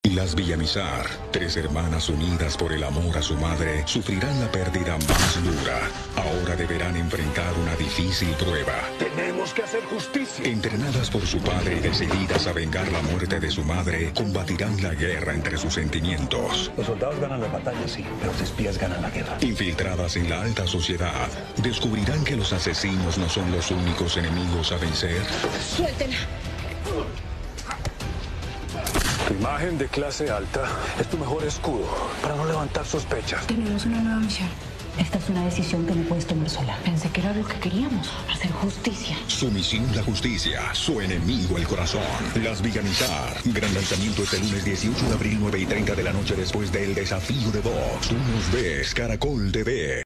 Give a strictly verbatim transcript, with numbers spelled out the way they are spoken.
Las Villamizar, tres hermanas unidas por el amor a su madre, sufrirán la pérdida más dura. Ahora deberán enfrentar una difícil prueba. Tenemos que hacer justicia. Entrenadas por su padre y decididas a vengar la muerte de su madre, combatirán la guerra entre sus sentimientos. Los soldados ganan las batallas, sí, pero los espías ganan la guerra. Infiltradas en la alta sociedad, descubrirán que los asesinos no son los únicos enemigos a vencer. Suéltela. Tu imagen de clase alta es tu mejor escudo para no levantar sospechas. Tenemos una nueva misión. Esta es una decisión que no puedes tomar sola. Pensé que era lo que queríamos, hacer justicia. Su misión la justicia, su enemigo el corazón. Las Villamizar. Gran lanzamiento este lunes dieciocho de abril, nueve y treinta de la noche después del desafío de Vox. Tú nos ves, Caracol T V.